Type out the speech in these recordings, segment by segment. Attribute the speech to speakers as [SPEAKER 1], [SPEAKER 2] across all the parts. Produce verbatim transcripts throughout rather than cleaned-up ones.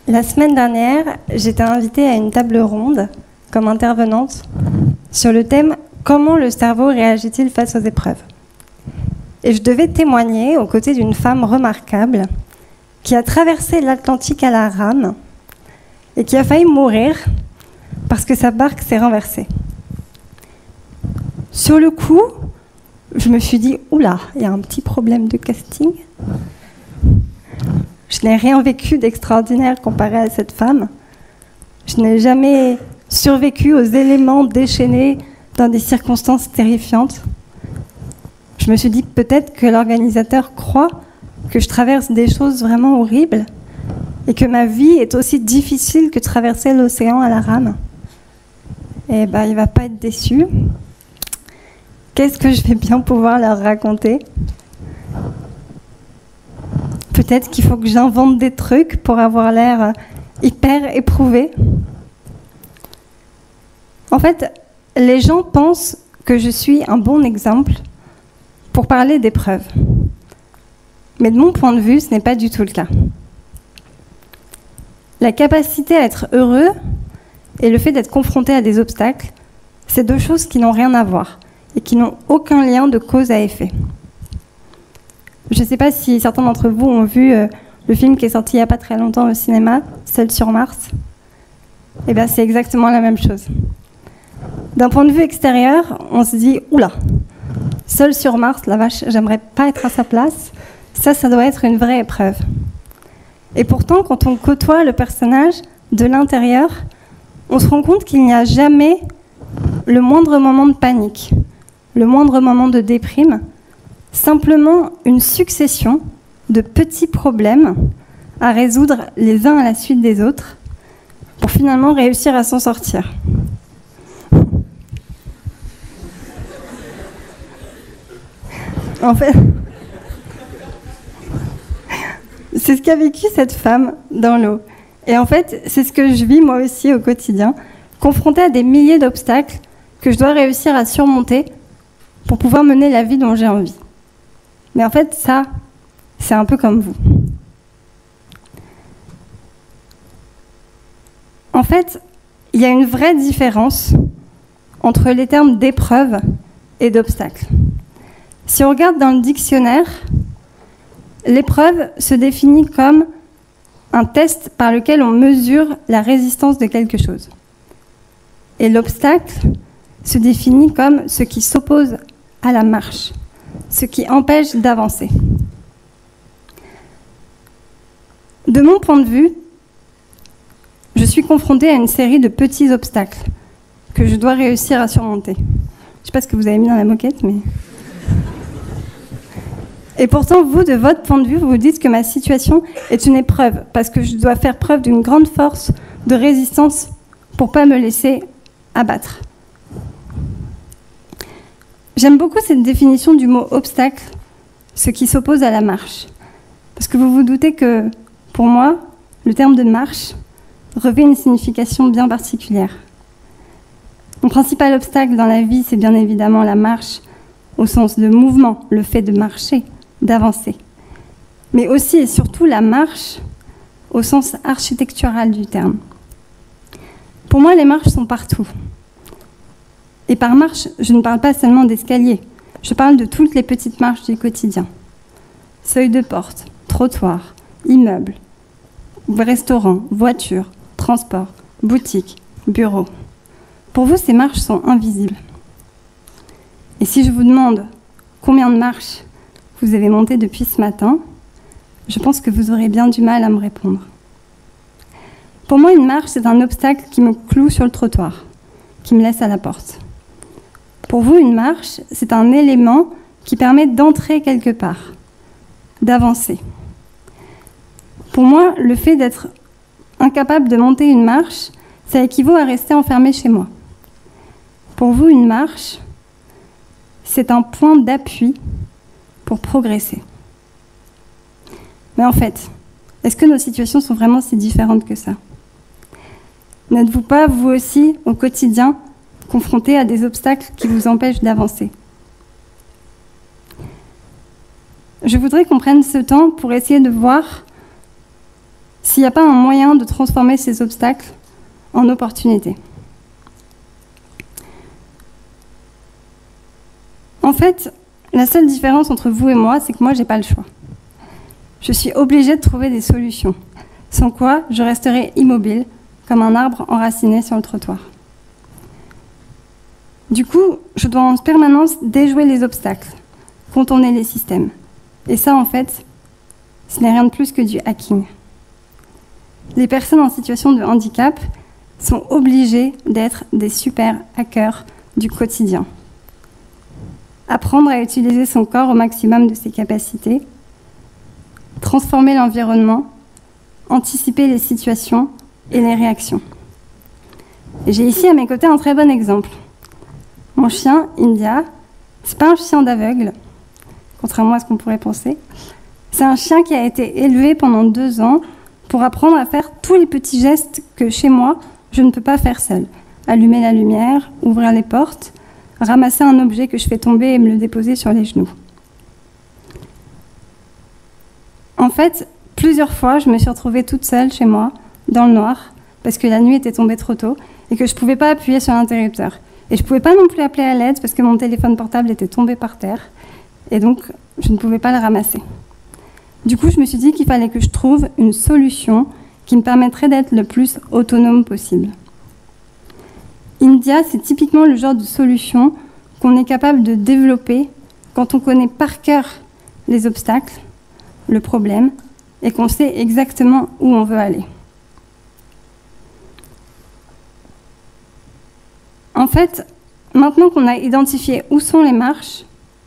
[SPEAKER 1] La semaine dernière, j'étais invitée à une table ronde comme intervenante sur le thème « Comment le cerveau réagit-il face aux épreuves ?» Et je devais témoigner aux côtés d'une femme remarquable qui a traversé l'Atlantique à la rame et qui a failli mourir parce que sa barque s'est renversée. Sur le coup, je me suis dit « Oula, il y a un petit problème de casting ». Je n'ai rien vécu d'extraordinaire comparé à cette femme. Je n'ai jamais survécu aux éléments déchaînés dans des circonstances terrifiantes. Je me suis dit peut-être que l'organisateur croit que je traverse des choses vraiment horribles et que ma vie est aussi difficile que traverser l'océan à la rame. Et ben, il ne va pas être déçu. Qu'est-ce que je vais bien pouvoir leur raconter ? Peut-être qu'il faut que j'invente des trucs pour avoir l'air hyper éprouvé. En fait, les gens pensent que je suis un bon exemple pour parler d'épreuves. Mais de mon point de vue, ce n'est pas du tout le cas. La capacité à être heureux et le fait d'être confronté à des obstacles, c'est deux choses qui n'ont rien à voir et qui n'ont aucun lien de cause à effet. Je ne sais pas si certains d'entre vous ont vu euh, le film qui est sorti il n'y a pas très longtemps au cinéma, Seul sur Mars. Eh bien, c'est exactement la même chose. D'un point de vue extérieur, on se dit « Oula, seul sur Mars, la vache, j'aimerais pas être à sa place. Ça, ça doit être une vraie épreuve. » Et pourtant, quand on côtoie le personnage de l'intérieur, on se rend compte qu'il n'y a jamais le moindre moment de panique, le moindre moment de déprime, simplement une succession de petits problèmes à résoudre les uns à la suite des autres pour finalement réussir à s'en sortir. En fait, c'est ce qu'a vécu cette femme dans l'eau. Et en fait, c'est ce que je vis moi aussi au quotidien, confrontée à des milliers d'obstacles que je dois réussir à surmonter pour pouvoir mener la vie dont j'ai envie. Mais en fait, ça, c'est un peu comme vous. En fait, il y a une vraie différence entre les termes d'épreuve et d'obstacle. Si on regarde dans le dictionnaire, l'épreuve se définit comme un test par lequel on mesure la résistance de quelque chose. Et l'obstacle se définit comme ce qui s'oppose à la marche, ce qui empêche d'avancer. De mon point de vue, je suis confrontée à une série de petits obstacles que je dois réussir à surmonter. Je ne sais pas ce que vous avez mis dans la moquette, mais... Et pourtant, vous, de votre point de vue, vous vous dites que ma situation est une épreuve, parce que je dois faire preuve d'une grande force de résistance pour ne pas me laisser abattre. J'aime beaucoup cette définition du mot « obstacle », ce qui s'oppose à la marche. Parce que vous vous doutez que, pour moi, le terme de marche revêt une signification bien particulière. Mon principal obstacle dans la vie, c'est bien évidemment la marche, au sens de mouvement, le fait de marcher, d'avancer. Mais aussi et surtout la marche, au sens architectural du terme. Pour moi, les marches sont partout. Et par marche, je ne parle pas seulement d'escalier. Je parle de toutes les petites marches du quotidien. Seuil de porte, trottoir, immeuble, restaurant, voiture, transport, boutique, bureau. Pour vous, ces marches sont invisibles. Et si je vous demande combien de marches vous avez montées depuis ce matin, je pense que vous aurez bien du mal à me répondre. Pour moi, une marche, c'est un obstacle qui me cloue sur le trottoir, qui me laisse à la porte. Pour vous, une marche, c'est un élément qui permet d'entrer quelque part, d'avancer. Pour moi, le fait d'être incapable de monter une marche, ça équivaut à rester enfermé chez moi. Pour vous, une marche, c'est un point d'appui pour progresser. Mais en fait, est-ce que nos situations sont vraiment si différentes que ça ? N'êtes-vous pas, vous aussi, au quotidien, confrontés à des obstacles qui vous empêchent d'avancer ? Je voudrais qu'on prenne ce temps pour essayer de voir s'il n'y a pas un moyen de transformer ces obstacles en opportunités. En fait, la seule différence entre vous et moi, c'est que moi, je n'ai pas le choix. Je suis obligée de trouver des solutions, sans quoi je resterai immobile, comme un arbre enraciné sur le trottoir. Du coup, je dois en permanence déjouer les obstacles, contourner les systèmes. Et ça, en fait, ce n'est rien de plus que du hacking. Les personnes en situation de handicap sont obligées d'être des super hackers du quotidien. Apprendre à utiliser son corps au maximum de ses capacités, transformer l'environnement, anticiper les situations et les réactions. Et j'ai ici à mes côtés un très bon exemple. Mon chien, India, c'est pas un chien d'aveugle, contrairement à ce qu'on pourrait penser. C'est un chien qui a été élevé pendant deux ans pour apprendre à faire tous les petits gestes que, chez moi, je ne peux pas faire seule. Allumer la lumière, ouvrir les portes, ramasser un objet que je fais tomber et me le déposer sur les genoux. En fait, plusieurs fois, je me suis retrouvée toute seule chez moi, dans le noir, parce que la nuit était tombée trop tôt et que je ne pouvais pas appuyer sur l'interrupteur. Et je ne pouvais pas non plus appeler à l'aide parce que mon téléphone portable était tombé par terre. Et donc, je ne pouvais pas le ramasser. Du coup, je me suis dit qu'il fallait que je trouve une solution qui me permettrait d'être le plus autonome possible. India, c'est typiquement le genre de solution qu'on est capable de développer quand on connaît par cœur les obstacles, le problème, et qu'on sait exactement où on veut aller. En fait, maintenant qu'on a identifié où sont les marches,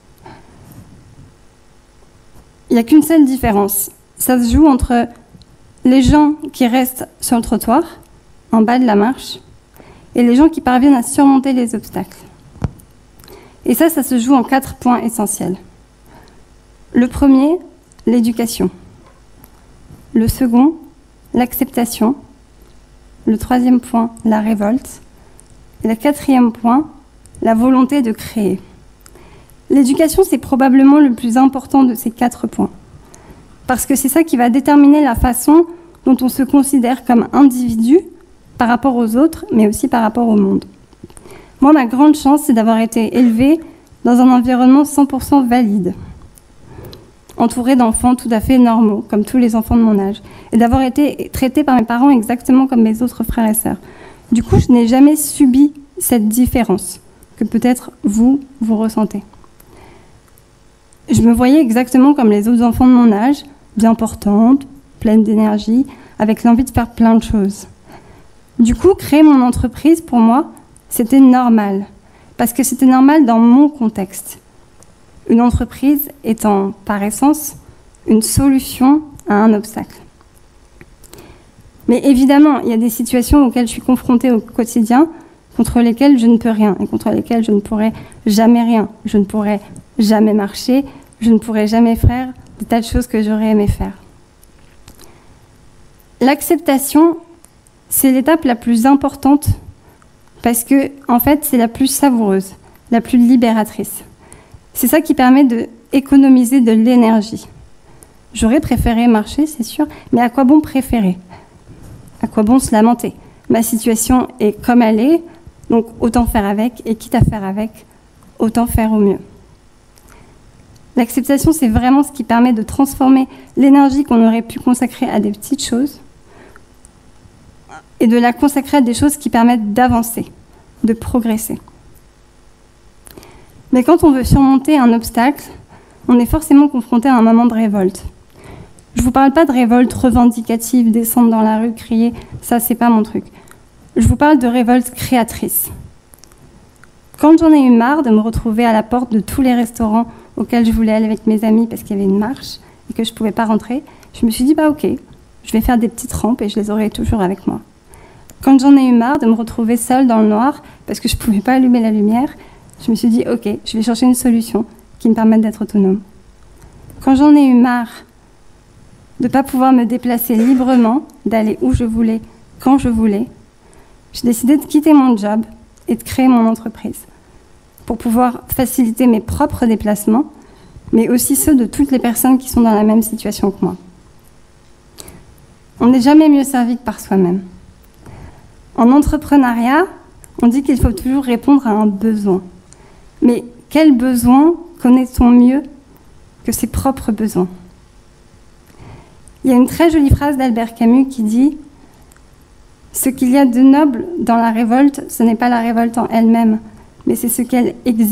[SPEAKER 1] il n'y a qu'une seule différence. Ça se joue entre les gens qui restent sur le trottoir, en bas de la marche, et les gens qui parviennent à surmonter les obstacles. Et ça, ça se joue en quatre points essentiels. Le premier, l'éducation. Le second, l'acceptation. Le troisième point, la révolte. Et le quatrième point, la volonté de créer. L'éducation, c'est probablement le plus important de ces quatre points. Parce que c'est ça qui va déterminer la façon dont on se considère comme individu par rapport aux autres, mais aussi par rapport au monde. Moi, ma grande chance, c'est d'avoir été élevée dans un environnement cent pour cent valide, entourée d'enfants tout à fait normaux, comme tous les enfants de mon âge, et d'avoir été traitée par mes parents exactement comme mes autres frères et sœurs. Du coup, je n'ai jamais subi cette différence que peut-être vous, vous ressentez. Je me voyais exactement comme les autres enfants de mon âge, bien portante, pleine d'énergie, avec l'envie de faire plein de choses. Du coup, créer mon entreprise, pour moi, c'était normal, parce que c'était normal dans mon contexte. Une entreprise étant, par essence, une solution à un obstacle. Mais évidemment, il y a des situations auxquelles je suis confrontée au quotidien, contre lesquelles je ne peux rien, et contre lesquelles je ne pourrai jamais rien. Je ne pourrai jamais marcher, je ne pourrai jamais faire des tas de choses que j'aurais aimé faire. L'acceptation, c'est l'étape la plus importante parce que, en fait, c'est la plus savoureuse, la plus libératrice. C'est ça qui permet d'économiser de l'énergie. J'aurais préféré marcher, c'est sûr, mais à quoi bon préférer? À quoi bon se lamenter? Ma situation est comme elle est, donc autant faire avec, et quitte à faire avec, autant faire au mieux. L'acceptation, c'est vraiment ce qui permet de transformer l'énergie qu'on aurait pu consacrer à des petites choses et de la consacrer à des choses qui permettent d'avancer, de progresser. Mais quand on veut surmonter un obstacle, on est forcément confronté à un moment de révolte. Je ne vous parle pas de révolte revendicative, descendre dans la rue, crier, ça c'est pas mon truc. Je vous parle de révolte créatrice. Quand j'en ai eu marre de me retrouver à la porte de tous les restaurants auxquels je voulais aller avec mes amis parce qu'il y avait une marche et que je ne pouvais pas rentrer, je me suis dit, bah ok, je vais faire des petites rampes et je les aurai toujours avec moi. Quand j'en ai eu marre de me retrouver seule dans le noir parce que je ne pouvais pas allumer la lumière, je me suis dit, ok, je vais chercher une solution qui me permette d'être autonome. Quand j'en ai eu marre de ne pas pouvoir me déplacer librement, d'aller où je voulais, quand je voulais, j'ai décidé de quitter mon job et de créer mon entreprise pour pouvoir faciliter mes propres déplacements, mais aussi ceux de toutes les personnes qui sont dans la même situation que moi. on n'est jamais mieux servi que par soi-même. En entrepreneuriat, on dit qu'il faut toujours répondre à un besoin. Mais quel besoin connaît-on mieux que ses propres besoins? Il y a une très jolie phrase d'Albert Camus qui dit « Ce qu'il y a de noble dans la révolte, ce n'est pas la révolte en elle-même, mais c'est ce qu'elle exige. »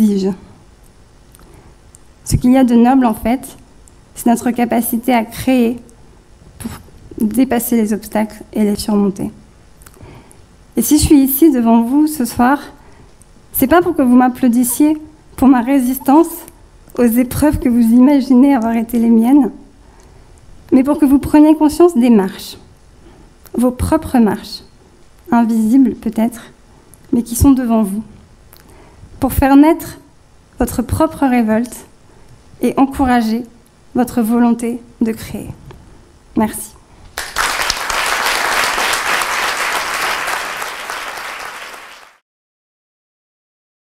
[SPEAKER 1] Ce qu'il y a de noble, en fait, c'est notre capacité à créer pour dépasser les obstacles et les surmonter. Et si je suis ici devant vous ce soir, c'est pas pour que vous m'applaudissiez pour ma résistance aux épreuves que vous imaginez avoir été les miennes, mais pour que vous preniez conscience des marches, vos propres marches, invisibles peut-être, mais qui sont devant vous, pour faire naître votre propre révolte et encourager votre volonté de créer. Merci.